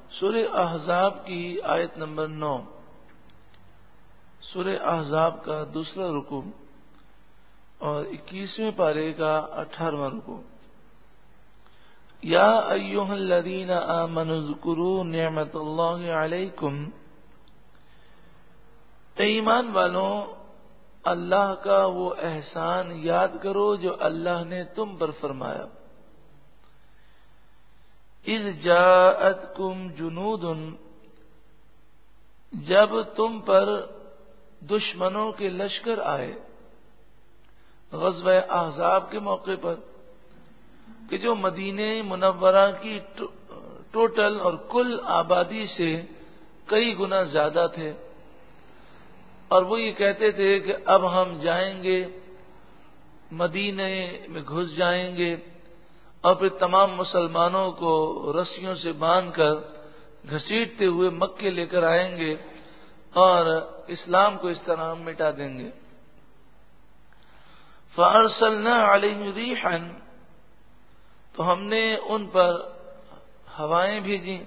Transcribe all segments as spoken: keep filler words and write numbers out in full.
سورہ احزاب کی آیت نمبر نو، سورہ احزاب کا دوسرا رکوع اور اکیسویں پارے کا اٹھارہواں رکوع۔ یا ایھا الذین آمنوا اذکروا نعمت اللہ علیکم، اے ایمان والوں اللہ کا وہ احسان یاد کرو جو اللہ نے تم پر فرمایا۔ اذ جاءتکم جنود، جب تم پر دشمنوں کے لشکر آئے، غزوہ احزاب کے موقع پر کہ جو مدینہ منورہ کی ٹوٹل اور کل آبادی سے کئی گنا زیادہ تھے، اور وہ یہ کہتے تھے کہ اب ہم جائیں گے مدینے میں گھس جائیں گے اور پھر تمام مسلمانوں کو رسیوں سے باندھ کر گھسیٹتے ہوئے مکے لے کر آئیں گے اور اسلام کو اس طرح مٹا دیں گے۔ فَأَرْسَلْنَا عَلَيْهِمْ رِيحًا، تو ہم نے ان پر ہوائیں بھیجیں،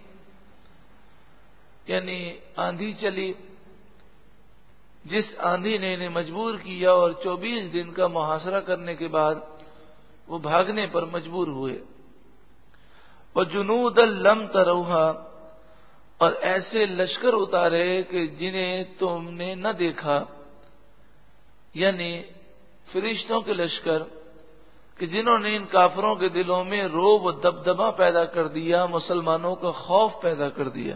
یعنی آندھی چلی، جس آندھی نے انہیں مجبور کیا اور چوبیس دن کا محاصرہ کرنے کے بعد وہ بھاگنے پر مجبور ہوئے۔ وَجُنُودًا لَّمْ تَرَوْهَا، اور ایسے لشکر اتارے کہ جنہیں تم نے نہ دیکھا، یعنی فرشتوں کے لشکر کہ جنہوں نے ان کافروں کے دلوں میں رعب و دبدبہ پیدا کر دیا، مسلمانوں کا خوف پیدا کر دیا۔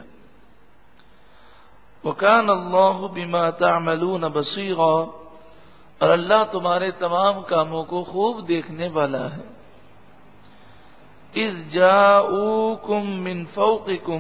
وَكَانَ اللَّهُ بِمَا تَعْمَلُونَ بَصِيرًا، اور اللہ تمہارے تمام کاموں کو خوب دیکھنے والا ہے۔ اِذْ جَاءُوكُم مِّن فَوْقِكُمْ،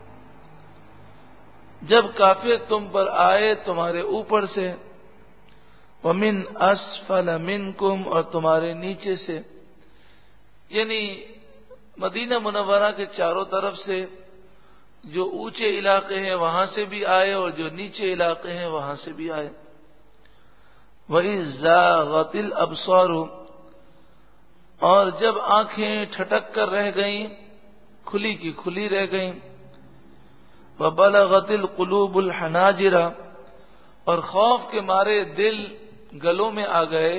جب کافر تم پر آئے تمہارے اوپر سے، وَمِنْ أَسْفَلَ مِنْكُمْ، اور تمہارے نیچے سے، یعنی مدینہ منورہ کے چاروں طرف سے جو اونچے علاقے ہیں وہاں سے بھی آئے اور جو نیچے علاقے ہیں وہاں سے بھی آئے۔ وَإِذْ زَاغَتِ الْأَبْصَارُ، اور جب آنکھیں ٹھٹک کر رہ گئیں، کھلی کی کھلی رہ گئیں۔ وَبَلَغَتِ الْقُلُوبُ الْحَنَاجِرَ، اور خوف کے مارے دل گلوں میں آ گئے۔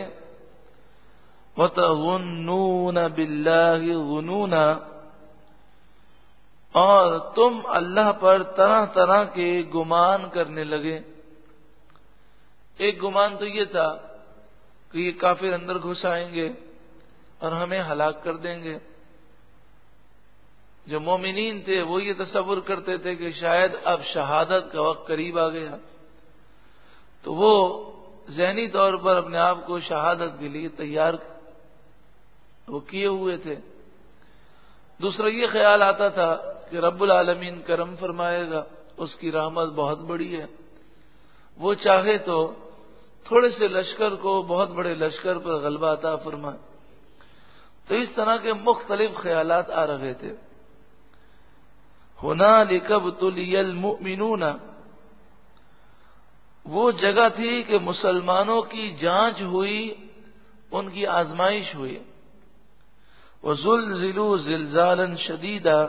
وَتَظُنُّونَ بِاللَّهِ الظُّنُونَا، اور تم اللہ پر طرح طرح کے گمان کرنے لگے۔ ایک گمان تو یہ تھا کہ یہ کافر اندر گھس آئیں گے اور ہمیں ہلاک کر دیں گے۔ جو مومنین تھے وہ یہ تصور کرتے تھے کہ شاید اب شہادت کا وقت قریب آ گیا، تو وہ ذہنی طور پر اپنے آپ کو شہادت کے لیے تیار وہ کیے ہوئے تھے۔ دوسرا یہ خیال آتا تھا کہ رب العالمین کرم فرمائے گا، اس کی رحمت بہت بڑی ہے، وہ چاہے تو تھوڑے سے لشکر کو بہت بڑے لشکر پر غلبہ عطا فرمائے۔ تو اس طرح کے مختلف خیالات آ رہے تھے۔ هُنَالِكَ ابْتُلِيَ الْمُؤْمِنُونَ، وہ جگہ تھی کہ مسلمانوں کی جانچ ہوئی، ان کی آزمائش ہوئی۔ وَزُلْزِلُوا زِلْزَالًا شَدِيدًا،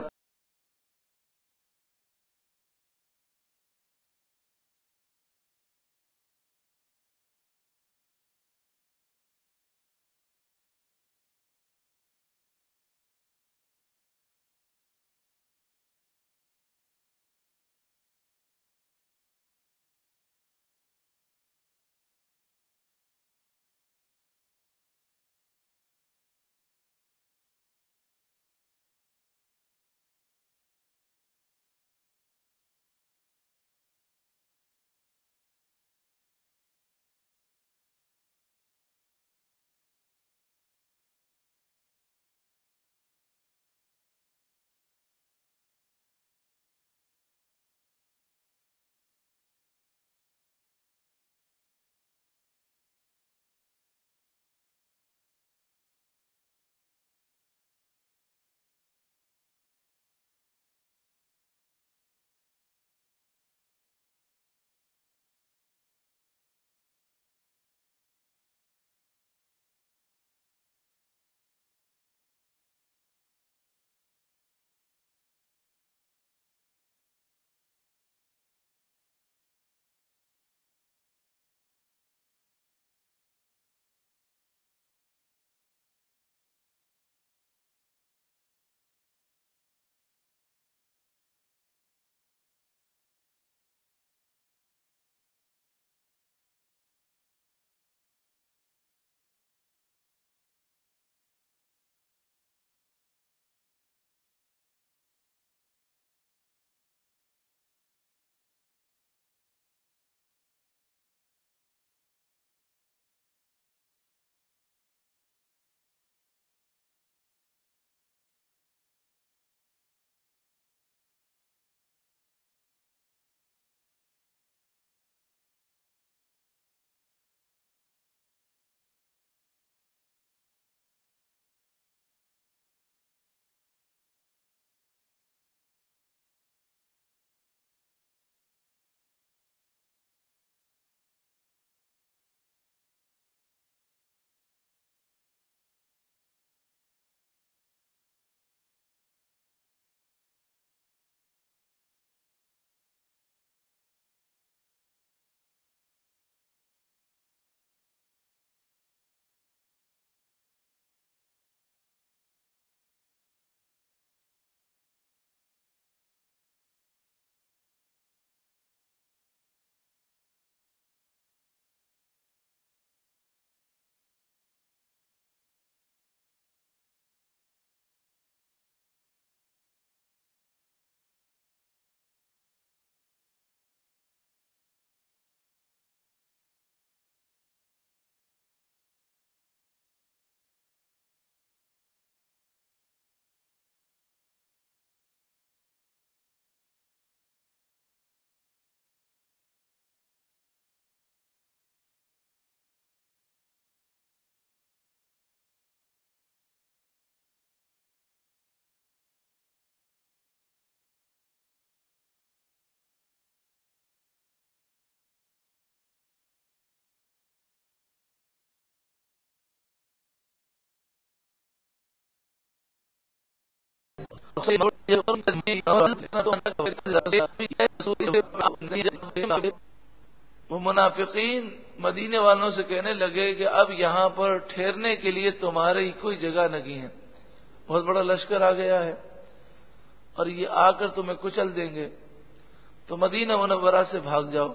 وہ منافقین مدینے والوں سے کہنے لگے کہ اب یہاں پر ٹھہرنے کے لیے تمہاری کوئی جگہ نہیں ہے، بہت بڑا لشکر آ گیا ہے اور یہ آ کر تمہیں کچل دیں گے، تو مدینہ منورہ سے بھاگ جاؤ۔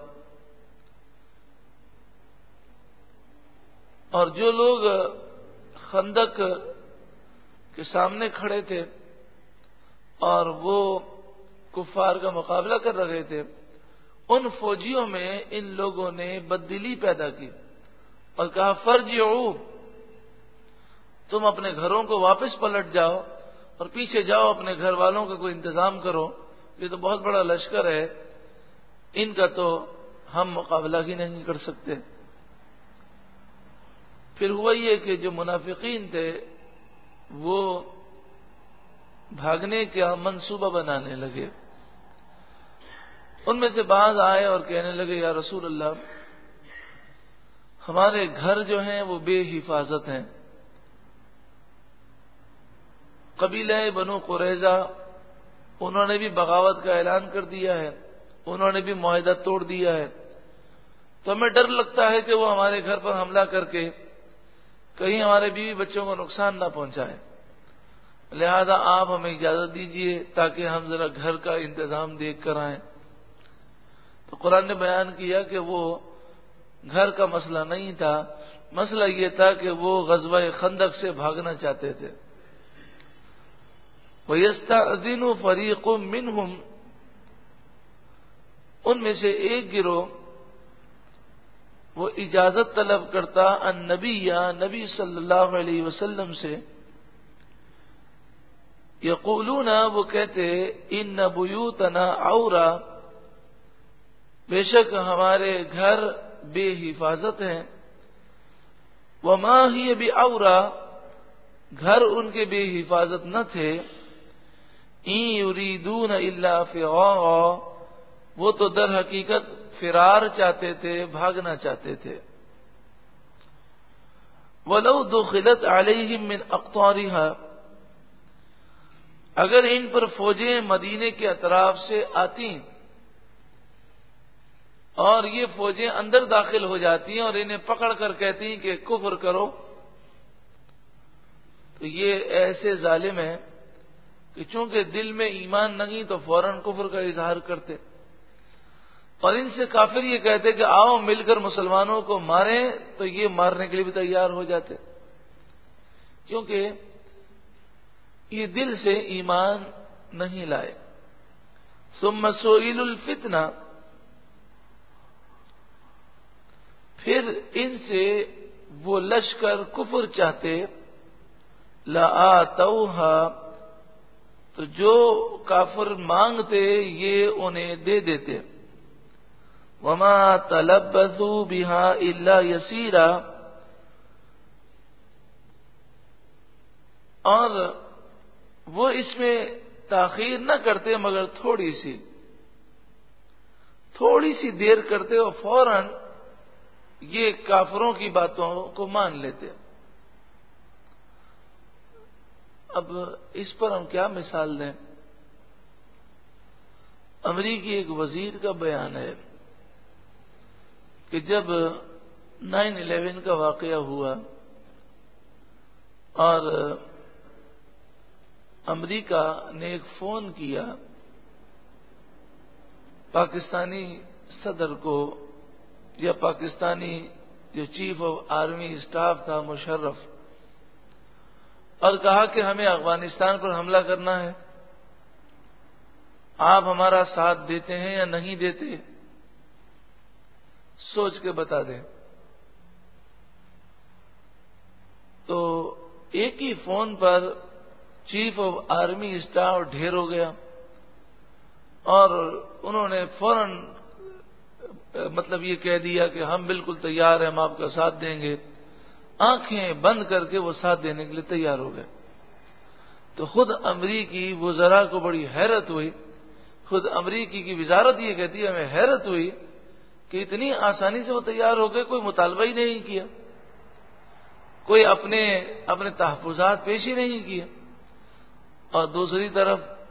اور جو لوگ خندق کے سامنے کھڑے تھے اور وہ کفار کا مقابلہ کر رہے تھے، ان فوجیوں میں ان لوگوں نے بددلی پیدا کی اور کہا فرجعوا، تم اپنے گھروں کو واپس پلٹ جاؤ اور پیچھے جاؤ، اپنے گھر والوں کا کوئی انتظام کرو، یہ تو بہت بڑا لشکر ہے، ان کا تو ہم مقابلہ ہی نہیں کر سکتے۔ پھر ہوا یہ کہ جو منافقین تھے وہ بھاگنے کا منصوبہ بنانے لگے۔ ان میں سے بعض آئے اور کہنے لگے یا رسول اللہ، ہمارے گھر جو ہیں وہ بے حفاظت ہیں، قبیلہ بنو قریظہ انہوں نے بھی بغاوت کا اعلان کر دیا ہے، انہوں نے بھی معاہدہ توڑ دیا ہے، تو ہمیں ڈر لگتا ہے کہ وہ ہمارے گھر پر حملہ کر کے کہیں ہمارے بیوی بچوں کو نقصان نہ پہنچائے، لہذا آپ ہمیں اجازت دیجیے تاکہ ہم ذرا گھر کا انتظام دیکھ کر آئیں۔ تو قرآن نے بیان کیا کہ وہ گھر کا مسئلہ نہیں تھا، مسئلہ یہ تھا کہ وہ غزوہ خندق سے بھاگنا چاہتے تھے۔ وَيَسْتَأْذِنُ فَرِيقٌ مِّنْهُمْ، ان میں سے ایک گروہ وہ اجازت طلب کرتا النبی یا نبی صلی اللہ علیہ وسلم سے، یقولون، وہ کہتے ان بیوتنا عورا، بے شک ہمارے گھر بے حفاظت ہیں، وما ہی بعورا، گھر ان کے بے حفاظت نہ تھے، ان یریدون الا فرارا، وہ تو در حقیقت فرار چاہتے تھے، بھاگنا چاہتے تھے۔ وَلَوْ دُخِلَتْ عَلَيْهِمْ مِنْ أَقْطَارِهَا، اگر ان پر فوجیں مدینے کے اطراف سے آتی اور یہ فوجیں اندر داخل ہو جاتی ہیں اور انہیں پکڑ کر کہتی ہیں کہ کفر کرو، تو یہ ایسے ظالم ہیں کہ چونکہ دل میں ایمان نہیں تو فوراً کفر کا اظہار کرتے، اور ان سے کافر یہ کہتے کہ آؤ مل کر مسلمانوں کو ماریں، تو یہ مارنے کے لیے بھی تیار ہو جاتے، کیونکہ یہ دل سے ایمان نہیں لائے۔ ثم سئلوا الفتنہ، پھر ان سے وہ لشکر کفر چاہتے، لآتوها، تو جو کافر مانگتے یہ انہیں دے دیتے، وما تلبثوا بها الا یسیرا، اور وہ اس میں تاخیر نہ کرتے مگر تھوڑی سی تھوڑی سی دیر کرتے اور فوراً یہ کافروں کی باتوں کو مان لیتے۔ اب اس پر ہم کیا مثال دیں؟ امریکی ایک وزیر کا بیان ہے کہ جب نائن الیون کا واقعہ ہوا اور امریکہ نے ایک فون کیا پاکستانی صدر کو یا پاکستانی جو چیف آف آرمی اسٹاف تھا مشرف، اور کہا کہ ہمیں افغانستان پر حملہ کرنا ہے، آپ ہمارا ساتھ دیتے ہیں یا نہیں دیتے، سوچ کے بتا دیں۔ تو ایک ہی فون پر چیف آف آرمی اسٹاف ڈھیر ہو گیا اور انہوں نے فوراً مطلب یہ کہہ دیا کہ ہم بالکل تیار ہیں، ہم آپ کا ساتھ دیں گے، آنکھیں بند کر کے وہ ساتھ دینے کے لیے تیار ہو گئے۔ تو خود امریکی وزراء کو بڑی حیرت ہوئی، خود امریکی کی وزارت یہ کہتی ہے ہمیں حیرت ہوئی کہ اتنی آسانی سے وہ تیار ہو گئے، کوئی مطالبہ ہی نہیں کیا، کوئی اپنے اپنے تحفظات پیش ہی نہیں کیے۔ اور دوسری طرف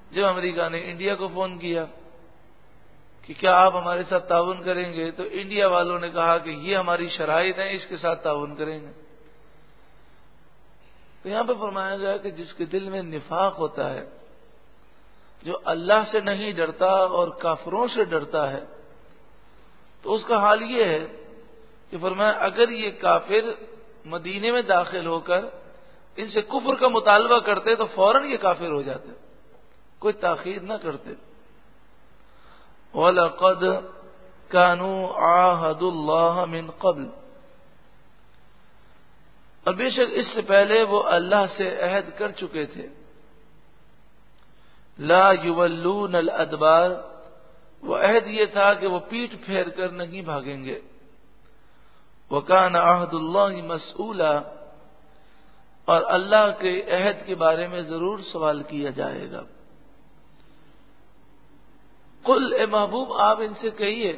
جب امریکہ نے انڈیا کو فون کیا کہ کیا آپ ہمارے ساتھ تعاون کریں گے، تو انڈیا والوں نے کہا کہ یہ ہماری شرائط ہیں، اس کے ساتھ تعاون کریں گے۔ تو یہاں پہ فرمایا گیا کہ جس کے دل میں نفاق ہوتا ہے، جو اللہ سے نہیں ڈرتا اور کافروں سے ڈرتا ہے، تو اس کا حال یہ ہے کہ فرمایا اگر یہ کافر مدینے میں داخل ہو کر ان سے کفر کا مطالبہ کرتے تو فوراً یہ کافر ہو جاتے، کوئی تاخیر نہ کرتے۔ وَلَقَدْ كَانُوا عَاهَدُوا اللَّهَ مِنْ قَبْلِ، اور بے شک اس سے پہلے وہ اللہ سے عہد کر چکے تھے۔ لا یولون الادبار، وہ عہد یہ تھا کہ وہ پیٹھ پھیر کر نہیں بھاگیں گے۔ وکان عہد اللہ مسئولا، اور اللہ کے عہد کے بارے میں ضرور سوال کیا جائے گا۔ قل اے محبوب آپ ان سے کہیے،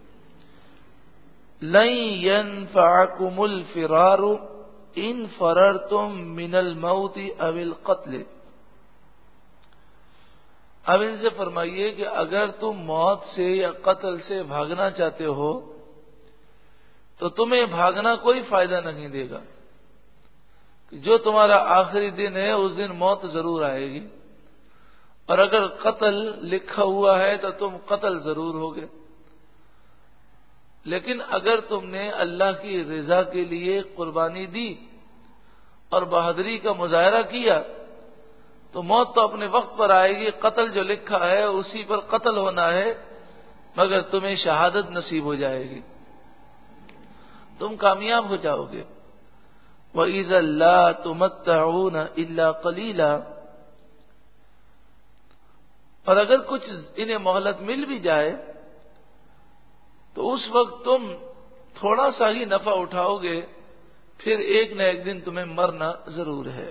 لن ينفعكم الفرار ان فررتم من الموت او القتل، اب ان سے فرمائیے کہ اگر تم موت سے یا قتل سے بھاگنا چاہتے ہو تو تمہیں بھاگنا کوئی فائدہ نہیں دے گا، جو تمہارا آخری دن ہے اس دن موت ضرور آئے گی، اور اگر قتل لکھا ہوا ہے تو تم قتل ضرور ہوگے۔ لیکن اگر تم نے اللہ کی رضا کے لیے قربانی دی اور بہادری کا مظاہرہ کیا تو موت تو اپنے وقت پر آئے گی، قتل جو لکھا ہے اسی پر قتل ہونا ہے، مگر تمہیں شہادت نصیب ہو جائے گی، تم کامیاب ہو جاؤ گے۔ وَإِذَا لَا تُمَتَّعُونَ إِلَّا قَلِيلًا، اور اگر کچھ انہیں مہلت مل بھی جائے تو اس وقت تم تھوڑا سا ہی نفع اٹھاؤ گے، پھر ایک نہ ایک دن تمہیں مرنا ضرور ہے۔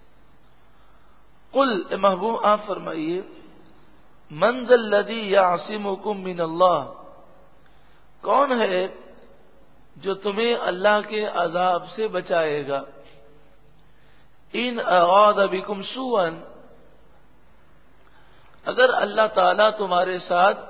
قل اے محبوب آپ فرمائیے، من ذا الذی یعصمکم من اللہ، کون ہے جو تمہیں اللہ کے عذاب سے بچائے گا، ان اراد بکم سوءا، اگر اللہ تعالیٰ تمہارے ساتھ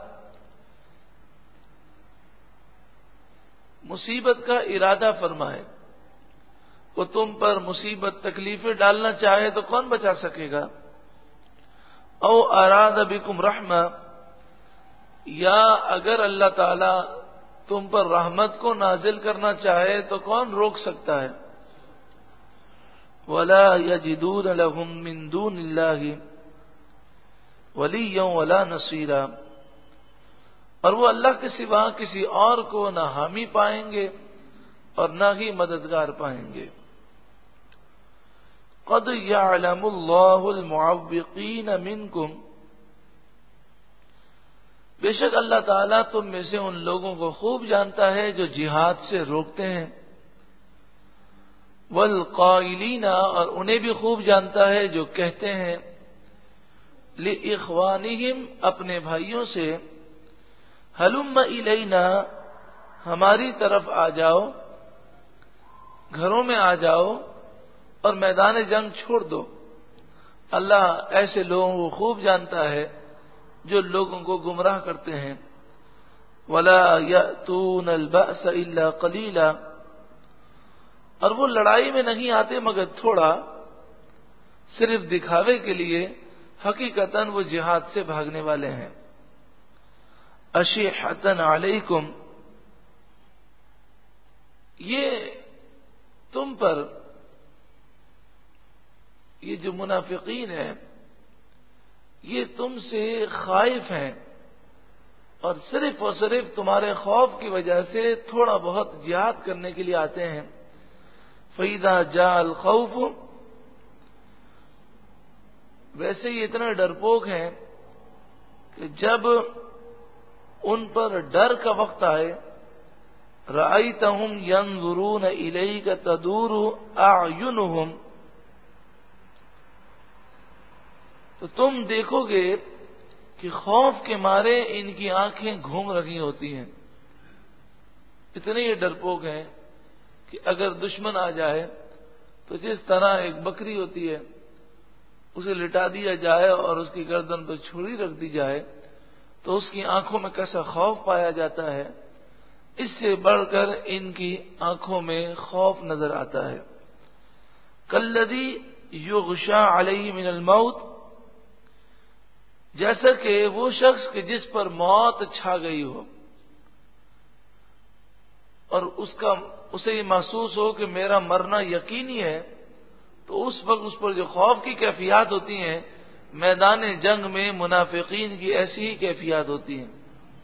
مصیبت کا ارادہ فرمائے، وہ تم پر مصیبت تکلیفیں ڈالنا چاہے تو کون بچا سکے گا؟ او اراد بکم رحمہ، یا اگر اللہ تعالی تم پر رحمت کو نازل کرنا چاہے تو کون روک سکتا ہے؟ ولا یجدون لهم من دون اللہ ولیا ولا نصیرا، اور وہ اللہ کے سوا کسی اور کو نہ حامی پائیں گے اور نہ ہی مددگار پائیں گے۔ قد یعلم اللہ المعوقین منکم، بے شک اللہ تعالیٰ تم میں سے ان لوگوں کو خوب جانتا ہے جو جہاد سے روکتے ہیں، والقائلین، اور انہیں بھی خوب جانتا ہے جو کہتے ہیں، لإخوانہم، اپنے بھائیوں سے، ہلم الینا، ہماری طرف آ جاؤ، گھروں میں آ جاؤ اور میدان جنگ چھوڑ دو۔ اللہ ایسے لوگوں کو خوب جانتا ہے جو لوگوں کو گمراہ کرتے ہیں۔ ولا یأتون البأس الا قلیلا، اور وہ لڑائی میں نہیں آتے مگر تھوڑا، صرف دکھاوے کے لیے، حقیقتاً وہ جہاد سے بھاگنے والے ہیں۔ اشیحۃ علیکم، یہ تم پر، یہ جو منافقین ہیں یہ تم سے خائف ہیں اور صرف اور صرف تمہارے خوف کی وجہ سے تھوڑا بہت جہاد کرنے کے لیے آتے ہیں۔ فَإِذَا جَاءَ الْخَوْفُ، ویسے یہ اتنا ڈرپوک ہیں کہ جب ان پر ڈر کا وقت آئے، رَأَيْتَهُمْ يَنظُرُونَ إِلَيْكَ تَدُورُ أَعْيُنُهُمْ، تو تم دیکھو گے کہ خوف کے مارے ان کی آنکھیں گھوم رہی ہوتی ہیں، اتنے یہ ڈرپوک ہیں کہ اگر دشمن آ جائے تو جس طرح ایک بکری ہوتی ہے اسے لٹا دیا جائے اور اس کی گردن پر چھری رکھ دی جائے تو اس کی آنکھوں میں کیسا خوف پایا جاتا ہے، اس سے بڑھ کر ان کی آنکھوں میں خوف نظر آتا ہے۔ کالذی یغشا علیہ من الموت، جیسا کہ وہ شخص کہ جس پر موت چھا گئی ہو اور اس کا اسے یہ محسوس ہو کہ میرا مرنا یقینی ہے، تو اس وقت اس پر جو خوف کی کیفیات ہوتی ہیں، میدان جنگ میں منافقین کی ایسی ہی کیفیات ہوتی ہیں۔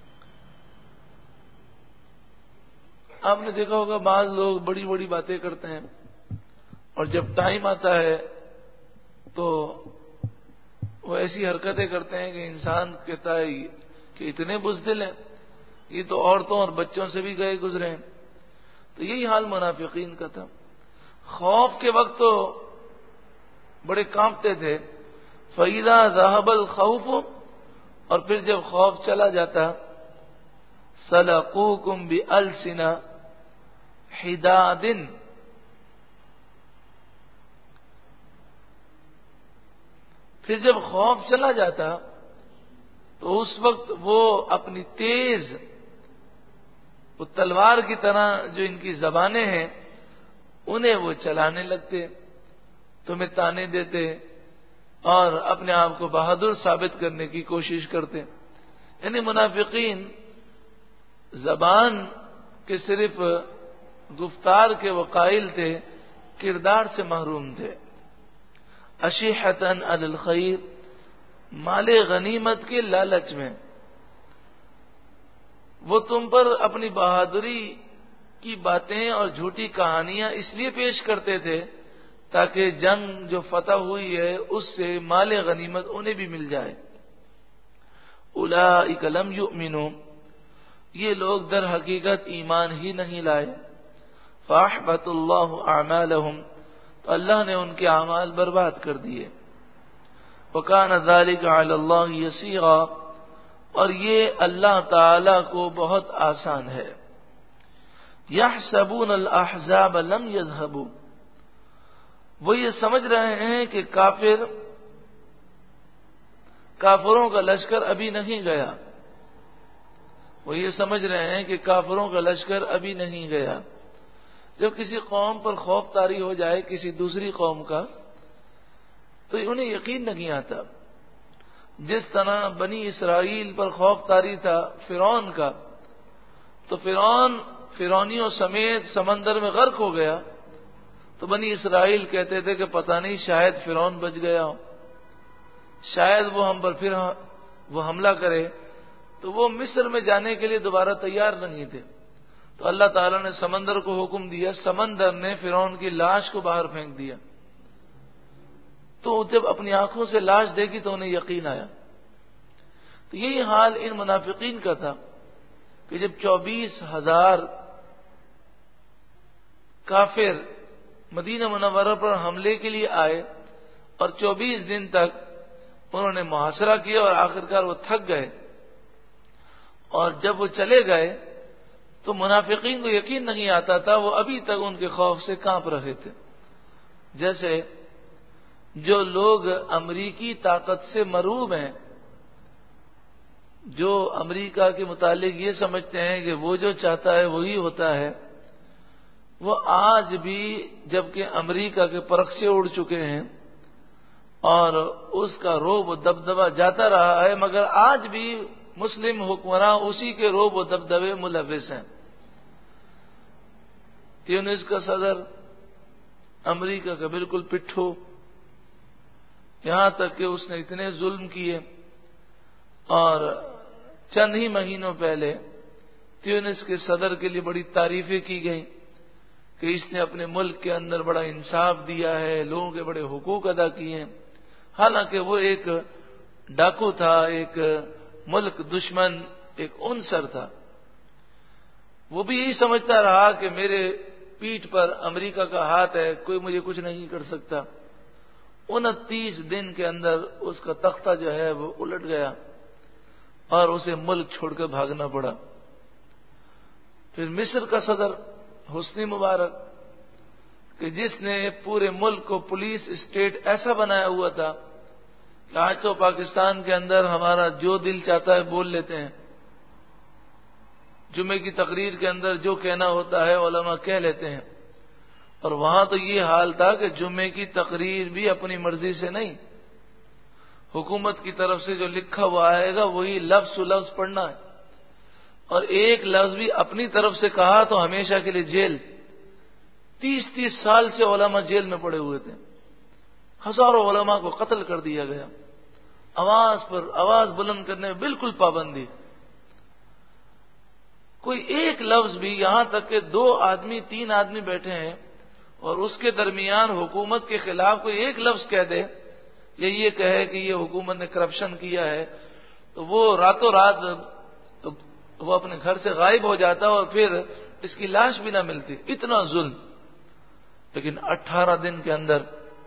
آپ نے دیکھا ہوگا بعض لوگ بڑی بڑی باتیں کرتے ہیں اور جب ٹائم آتا ہے تو وہ ایسی حرکتیں کرتے ہیں کہ انسان کہتا ہے کہ اتنے بزدل ہیں، یہ تو عورتوں اور بچوں سے بھی گئے گزرے ہیں۔ تو یہی حال منافقین کا تھا، خوف کے وقت تو بڑے کانپتے تھے، فَإِذَا ذَهَبَ الْخَوْفُ، اور پھر جب خوف چلا جاتا، سَلَقُوكُمْ بِأَلْسِنَةٍ حِدَادٍ، پھر جب خوف چلا جاتا تو اس وقت وہ اپنی تیز وہ تلوار کی طرح جو ان کی زبانیں ہیں انہیں وہ چلانے لگتے، تمہیں تانے دیتے اور اپنے آپ کو بہادر ثابت کرنے کی کوشش کرتے۔ یعنی منافقین زبان کے صرف گفتار کے وہ قائل تھے، کردار سے محروم تھے۔ اشیحتن علی الخیر، مال غنیمت کے لالچ میں وہ تم پر اپنی بہادری کی باتیں اور جھوٹی کہانیاں اس لیے پیش کرتے تھے تاکہ جنگ جو فتح ہوئی ہے اس سے مال غنیمت انہیں بھی مل جائے۔ اولئک لم یؤمنوا، یہ لوگ در حقیقت ایمان ہی نہیں لائے۔ فاحبط اللہ اعمالہم، تو اللہ نے ان کے اعمال برباد کر دیے۔ وکان ذلک علی اللہ یسیرا، اور یہ اللہ تعالی کو بہت آسان ہے۔ یحسبون الاحزاب لم یذهبوا، وہ یہ سمجھ رہے ہیں کہ کافر کافروں کا لشکر ابھی نہیں گیا، وہ یہ سمجھ رہے ہیں کہ کافروں کا لشکر ابھی نہیں گیا۔ جب کسی قوم پر خوف طاری ہو جائے کسی دوسری قوم کا تو انہیں یقین نہیں آتا۔ جس طرح بنی اسرائیل پر خوف طاری تھا فرعون کا، تو فرعون فرعونیوں سمیت سمندر میں غرق ہو گیا، تو بنی اسرائیل کہتے تھے کہ پتہ نہیں شاید فرعون بچ گیا ہو، شاید وہ ہم پر پھر وہ حملہ کرے، تو وہ مصر میں جانے کے لیے دوبارہ تیار نہیں تھے۔ تو اللہ تعالیٰ نے سمندر کو حکم دیا، سمندر نے فرعون کی لاش کو باہر پھینک دیا، تو جب اپنی آنکھوں سے لاش دیکھی تو انہیں یقین آیا۔ تو یہی حال ان منافقین کا تھا کہ جب چوبیس ہزار کافر مدینہ منورہ پر حملے کے لیے آئے اور چوبیس دن تک انہوں نے محاصرہ کیا اور آخرکار وہ تھک گئے، اور جب وہ چلے گئے تو منافقین کو یقین نہیں آتا تھا، وہ ابھی تک ان کے خوف سے کانپ رہے تھے۔ جیسے جو لوگ امریکی طاقت سے مرعوب ہیں، جو امریکہ کے متعلق یہ سمجھتے ہیں کہ وہ جو چاہتا ہے وہی ہوتا ہے، وہ آج بھی جبکہ امریکہ کے پرخچے اڑ چکے ہیں اور اس کا روب و دبدبہ جاتا رہا ہے، مگر آج بھی مسلم حکمراں اسی کے روب و دبدبے ملوث ہیں۔ تیونس کا صدر امریکہ کا بالکل پٹھو، یہاں تک کہ اس نے اتنے ظلم کیے، اور چند ہی مہینوں پہلے تیونس کے صدر کے لیے بڑی تعریفیں کی گئیں کہ اس نے اپنے ملک کے اندر بڑا انصاف دیا ہے، لوگوں کے بڑے حقوق ادا کیے ہیں، حالانکہ وہ ایک ڈاکو تھا، ایک ملک دشمن، ایک عنصر تھا۔ وہ بھی یہی سمجھتا رہا کہ میرے پیٹھ پر امریکہ کا ہاتھ ہے، کوئی مجھے کچھ نہیں کر سکتا۔ انتیس دن کے اندر اس کا تختہ جو ہے وہ الٹ گیا اور اسے ملک چھوڑ کر بھاگنا پڑا۔ پھر مصر کا صدر حسنی مبارک، کہ جس نے پورے ملک کو پولیس اسٹیٹ ایسا بنایا ہوا تھا کہ آج تو پاکستان کے اندر ہمارا جو دل چاہتا ہے بول لیتے ہیں، جمعے کی تقریر کے اندر جو کہنا ہوتا ہے علماء کہہ لیتے ہیں، اور وہاں تو یہ حال تھا کہ جمعے کی تقریر بھی اپنی مرضی سے نہیں، حکومت کی طرف سے جو لکھا ہوا آئے گا وہی لفظ و لفظ پڑھنا ہے، اور ایک لفظ بھی اپنی طرف سے کہا تو ہمیشہ کے لیے جیل۔ تیس تیس سال سے علماء جیل میں پڑے ہوئے تھے، ہزاروں علماء کو قتل کر دیا گیا، آواز پر آواز بلند کرنے میں بالکل پابندی، کوئی ایک لفظ بھی، یہاں تک کہ دو آدمی تین آدمی بیٹھے ہیں اور اس کے درمیان حکومت کے خلاف کوئی ایک لفظ کہہ دے یا یہ کہے کہ یہ حکومت نے کرپشن کیا ہے تو وہ راتوں رات تو وہ اپنے گھر سے غائب ہو جاتا اور پھر اس کی لاش بھی نہ ملتی، اتنا ظلم۔ لیکن اٹھارہ دن کے اندر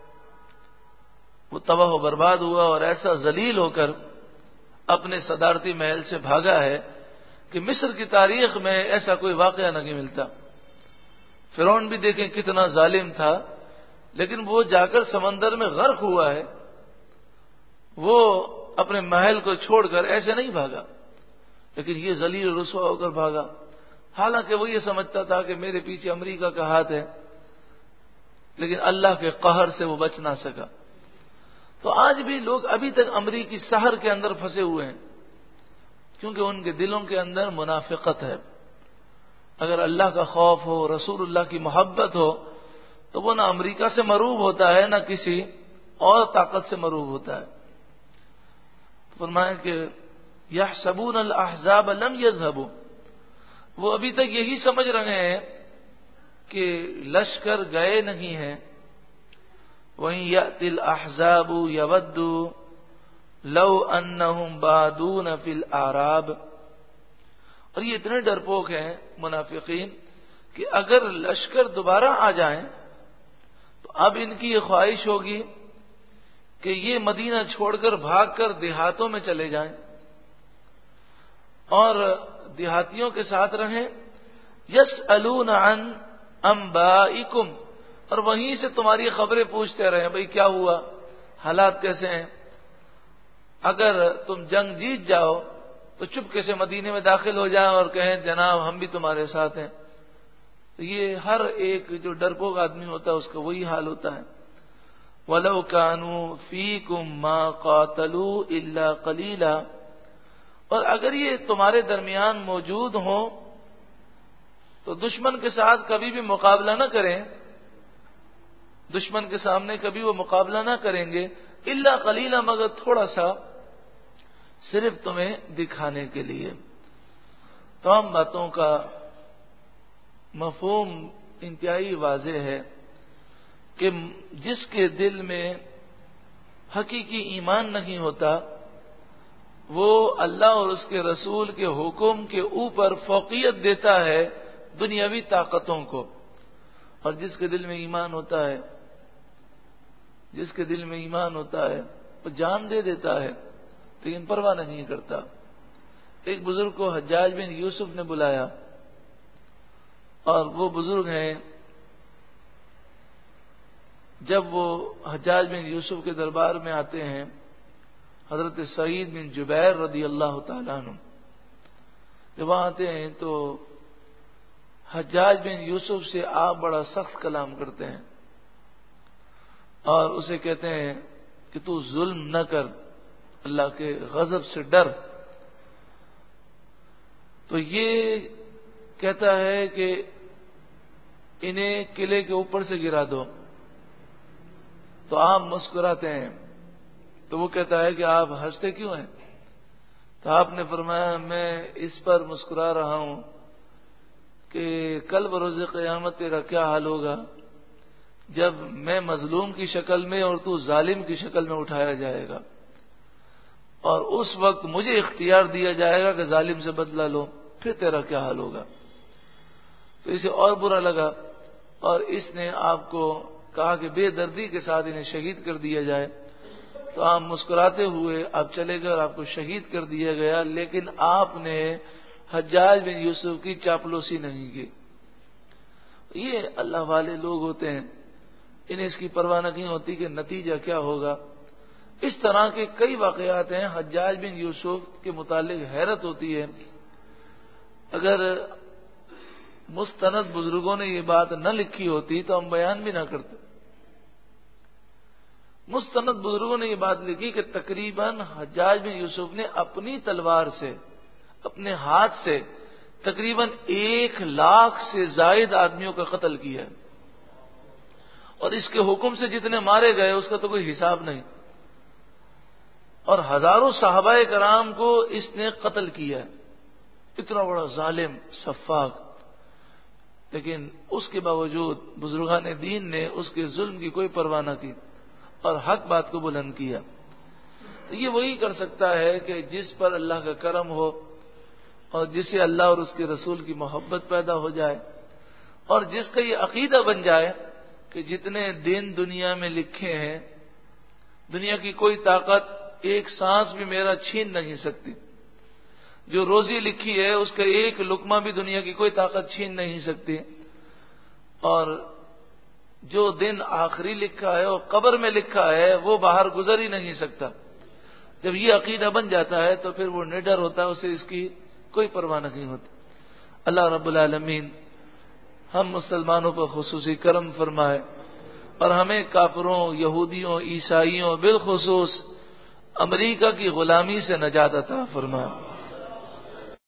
وہ تباہ و برباد ہوا اور ایسا ذلیل ہو کر اپنے صدارتی محل سے بھاگا ہے کہ مصر کی تاریخ میں ایسا کوئی واقعہ نہیں ملتا۔ فرعون بھی دیکھیں کتنا ظالم تھا، لیکن وہ جا کر سمندر میں غرق ہوا ہے، وہ اپنے محل کو چھوڑ کر ایسے نہیں بھاگا، لیکن یہ ذلیل رسوا ہو کر بھاگا، حالانکہ وہ یہ سمجھتا تھا کہ میرے پیچھے امریکہ کا ہاتھ ہے، لیکن اللہ کے قہر سے وہ بچ نہ سکا۔ تو آج بھی لوگ ابھی تک امریکی سحر کے اندر پھنسے ہوئے ہیں، کیونکہ ان کے دلوں کے اندر منافقت ہے۔ اگر اللہ کا خوف ہو، رسول اللہ کی محبت ہو، تو وہ نہ امریکہ سے مروب ہوتا ہے نہ کسی اور طاقت سے مروب ہوتا ہے۔ فرمایا کہ یحسبون الاحزاب لم یذهبوا، وہ ابھی تک یہی سمجھ رہے ہیں کہ لشکر گئے نہیں ہیں۔ وَإِن يَأْتِ الْأَحْزَابُ يَوَدُّوا لَوْ أَنَّهُمْ بَادُونَ فِي الْأَعْرَابِ، اور یہ اتنے ڈرپوک ہیں منافقین کہ اگر لشکر دوبارہ آ جائیں تو اب ان کی یہ خواہش ہوگی کہ یہ مدینہ چھوڑ کر بھاگ کر دیہاتوں میں چلے جائیں اور دیہاتیوں کے ساتھ رہیں۔ یسألون عن انبائکم، اور وہیں سے تمہاری خبریں پوچھتے رہیں، بھئی کیا ہوا، حالات کیسے ہیں۔ اگر تم جنگ جیت جاؤ تو چپکے سے مدینے میں داخل ہو جائیں اور کہیں جناب ہم بھی تمہارے ساتھ ہیں۔ تو یہ ہر ایک جو ڈرپوک آدمی ہوتا ہے اس کا وہی حال ہوتا ہے۔ وَلَوْ كَانُوا فِيكُمْ مَا قَاتَلُوا إِلَّا قَلِيلًا، اور اگر یہ تمہارے درمیان موجود ہوں تو دشمن کے ساتھ کبھی بھی مقابلہ نہ کریں، دشمن کے سامنے کبھی وہ مقابلہ نہ کریں گے، الا قلیلا، مگر تھوڑا سا، صرف تمہیں دکھانے کے لیے۔ تمام باتوں کا مفہوم انتہائی واضح ہے کہ جس کے دل میں حقیقی ایمان نہیں ہوتا وہ اللہ اور اس کے رسول کے حکم کے اوپر فوقیت دیتا ہے دنیاوی طاقتوں کو، اور جس کے دل میں ایمان ہوتا ہے جس کے دل میں ایمان ہوتا ہے وہ جان دے دیتا ہے لیکن پرواہ نہیں کرتا۔ ایک بزرگ کو حجاج بن یوسف نے بلایا، اور وہ بزرگ ہیں، جب وہ حجاج بن یوسف کے دربار میں آتے ہیں، حضرت سعید بن جبیر رضی اللہ تعالیٰ عنہ جب وہاں آتے ہیں تو حجاج بن یوسف سے آپ بڑا سخت کلام کرتے ہیں اور اسے کہتے ہیں کہ تو ظلم نہ کر، اللہ کے غضب سے ڈر۔ تو یہ کہتا ہے کہ انہیں قلعے کے اوپر سے گرا دو، تو آپ مسکراتے ہیں، تو وہ کہتا ہے کہ آپ ہنستے کیوں ہیں؟ تو آپ نے فرمایا میں اس پر مسکرا رہا ہوں کہ کل بروز قیامت تیرا کیا حال ہوگا جب میں مظلوم کی شکل میں اور تو ظالم کی شکل میں اٹھایا جائے گا، اور اس وقت مجھے اختیار دیا جائے گا کہ ظالم سے بدلہ لو، پھر تیرا کیا حال ہوگا۔ تو اسے اور برا لگا اور اس نے آپ کو کہا کہ بے دردی کے ساتھ انہیں شہید کر دیا جائے۔ تو آپ مسکراتے ہوئے آپ چلے گئے اور آپ کو شہید کر دیا گیا، لیکن آپ نے حجاج بن یوسف کی چاپلوسی نہیں کی۔ یہ اللہ والے لوگ ہوتے ہیں، انہیں اس کی پرواہ نہیں ہوتی کہ نتیجہ کیا ہوگا۔ اس طرح کے کئی واقعات ہیں. حجاج بن یوسف کے متعلق حیرت ہوتی ہے. اگر مستند بزرگوں نے یہ بات نہ لکھی ہوتی تو ہم بیان بھی نہ کرتے. مستند بزرگوں نے یہ بات لکھی کہ تقریباً حجاج بن یوسف نے اپنی تلوار سے، اپنے ہاتھ سے تقریباً ایک لاکھ سے زائد آدمیوں کا قتل کیا ہے، اور اس کے حکم سے جتنے مارے گئے اس کا تو کوئی حساب نہیں، اور ہزاروں صحابہ کرام کو اس نے قتل کیا ہے. اتنا بڑا ظالم سفاک، لیکن اس کے باوجود بزرگان دین نے اس کے ظلم کی کوئی پرواہ نہ کی اور حق بات کو بلند کیا. تو یہ وہی کر سکتا ہے کہ جس پر اللہ کا کرم ہو اور جسے اللہ اور اس کے رسول کی محبت پیدا ہو جائے، اور جس کا یہ عقیدہ بن جائے کہ جتنے دن دنیا میں لکھے ہیں دنیا کی کوئی طاقت ایک سانس بھی میرا چھین نہیں سکتی. جو روزی لکھی ہے اس کا ایک لقمہ بھی دنیا کی کوئی طاقت چھین نہیں سکتی، اور جو دن آخری لکھا ہے اور قبر میں لکھا ہے وہ باہر گزر ہی نہیں سکتا. جب یہ عقیدہ بن جاتا ہے تو پھر وہ نڈر ہوتا ہے، اسے اس کی کوئی پرواہ نہیں ہوتی. اللہ رب العالمین ہم مسلمانوں پر خصوصی کرم فرمائے اور ہمیں کافروں، یہودیوں، عیسائیوں، بالخصوص امریکہ کی غلامی سے نجات عطا فرمائے.